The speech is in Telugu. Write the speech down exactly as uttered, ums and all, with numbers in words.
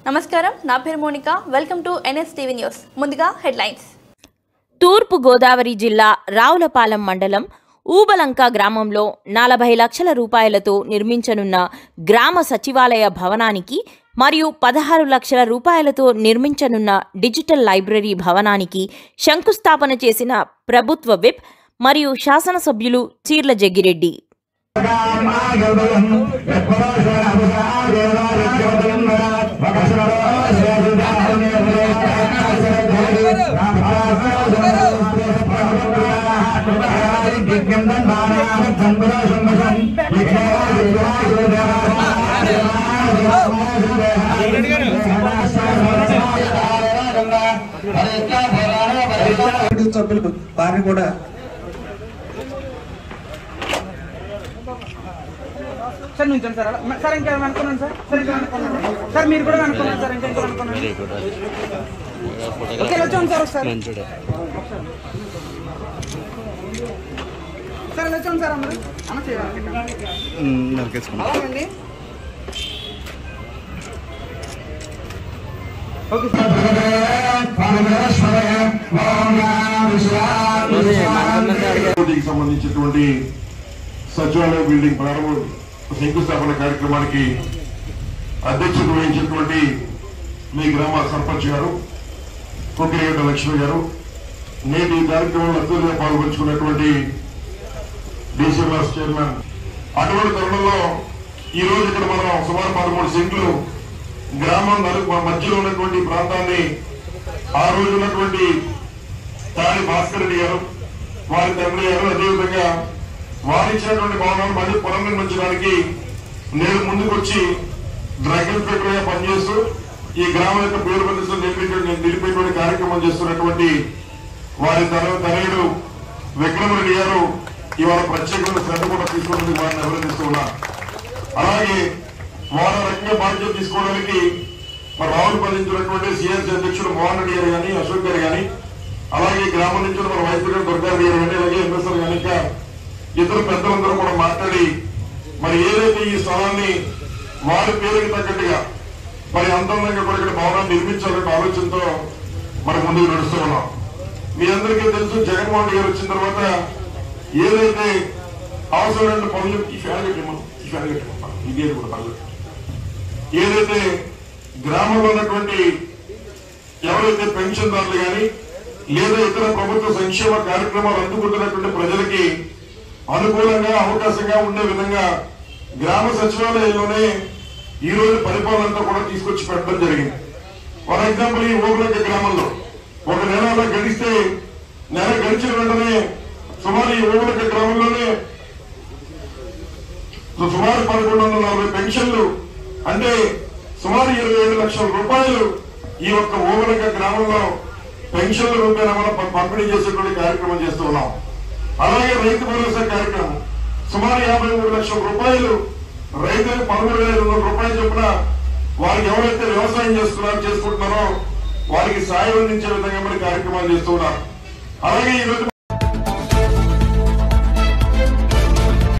నమస్కారం, నా పేరు Monika. Welcome to NS TV news. ముందుగా హెడ్లైన్స్. తూర్పు గోదావరి జిల్లా రావులపాలెం మండలం ఊబలంక గ్రామంలో నలభై లక్షల రూపాయలతో నిర్మించనున్న గ్రామ సచివాలయ భవనానికి మరియు పదహారు లక్షల రూపాయలతో నిర్మించనున్న డిజిటల్ లైబ్రరీ భవనానికి శంకుస్థాపన చేసిన ప్రభుత్వ విప్ మరియు శాసనసభ్యులు చీర్ల జగ్గిరెడ్డి. సభ్యులు వారిని కూడా సార్ నుంచి సార్ సార్ ఇంకా అనుకున్నాను సార్ సార్ ఇంకా అనుకున్నాను సార్ మీరు కూడా అనుకున్నాను సార్ ఇంకా అనుకున్నాను ఓకే వచ్చాను సార్ సార్ సార్ వచ్చాను సార్ అందరూ అన్న చేయాలండి ఓకే సంబంధించినటువంటి సచివాలయ బిల్డింగ్ ప్రారంభ శంకుస్థాపన కార్యక్రమానికి అధ్యక్షత వహించినటువంటి మీ గ్రామ సర్పంచ్ గారు కొక్కిరిగడ్డ లక్ష్మి గారు, నేటి ఈ కార్యక్రమంలో అత్యంత పాల్గొంచుకున్నటువంటి డీసీఎంఎస్ చైర్మన్, అటువంటి తరుణంలో ఈ రోజు ఇక్కడ మనం సుమారు పదమూడు సెంట్లు గ్రామం మధ్యలో ఉన్నటువంటి ప్రాంతాన్ని ఆ రోజు ఉన్నటువంటి తాడి భాస్కర్ రెడ్డి గారు, వారి తండ్రి గారు, అదేవిధంగా వారిచ్చినటువంటి భవనాలు మళ్ళీ పునర్నిర్మించడానికి నేను ముందుకొచ్చి డ్రగ్ ఇన్స్పెక్టర్ గా పనిచేస్తూ ఈ గ్రామం యొక్క పేరు ప్రతిష్టలు నిలిపేటువంటి కార్యక్రమం చేస్తున్నటువంటి వారి తనయుడు విక్రమరెడ్డి గారు ఇవాళ ప్రత్యేకమైన శ్రద్ధ కూడా తీసుకున్నది వారిని అభినందిస్తూ ఉన్నా. అలాగే వారి రకంగా బాధ్యత తీసుకోవడానికి మరి రావులపల్లి నుంచి ఉన్నటువంటి సిఎస్సి అధ్యక్షుడు మోహన్ రెడ్డి గారు కానీ, అశోక్ గారు కానీ, అలాగే గ్రామం నుంచి మన వైస్ ప్రెసిడెంట్ దుర్గారెడ్డి గారు కానీ, అలాగే ఎంఎస్ఆర్ కానీ, ఇంకా ఇతర పెద్దలందరూ కూడా మాట్లాడి మరి ఏదైతే ఈ స్థలాన్ని వారి పేరుకి తగ్గట్టుగా మరి అందంగా కూడా ఇక్కడ భవనాన్ని నిర్మించాలనే ఆలోచనతో మరి ముందుకు నడుస్తూ ఉన్నాం. మీ అందరికీ తెలుసు, జగన్మోహన్ రెడ్డి గారు వచ్చిన తర్వాత ఏదైతే అవసరమైన పనులు ఈ ఫ్యాన్ కట్టేమో ఈ ఫ్యాన్ కట్టేమో ఇదే కూడా పనులు ఏదైతే గ్రామంలో ఉన్నటువంటి ఎవరైతే పెన్షన్దారులు కానీ లేదా ఇతర ప్రభుత్వ సంక్షేమ కార్యక్రమాలు అందుకుంటున్నటువంటి ప్రజలకి అనుకూలంగా అవకాశంగా ఉండే విధంగా గ్రామ సచివాలయంలోనే ఈ రోజు పరిపాలన అంతా కూడా తీసుకొచ్చి పెట్టడం జరిగింది. ఫర్ ఎగ్జాంపుల్ ఈ ఊబలంక గ్రామంలో ఒక నెల గడిస్తే నెల గడిచిన వెంటనే సుమారు ఈ ఊబలంక గ్రామంలోనే సుమారు పదకొండు వందల నలభై పెన్షన్లు అంటే సుమారు ఇరవై ఏడు లక్షల రూపాయలు ఈ ఒక్క ఊబలంక గ్రామంలో పెన్షన్ల రూపాయల మనం పంపిణీ చేసేటువంటి కార్యక్రమం చేస్తూ ఉన్నాం. అలాగే రైతు భరోసా కార్యక్రమం సుమారు యాభై మూడు లక్షల రూపాయలు రైతులకు పదమూడు వేల ఐదు వందల రూపాయలు చొప్పున వారికి ఎవరైతే వ్యవసాయం చేస్తున్నారో చేసుకుంటున్నారో వారికి సాయం అందించే విధంగా మరి కార్యక్రమాలు చేస్తూ ఉన్నారు. అలాగే ఈ రోజు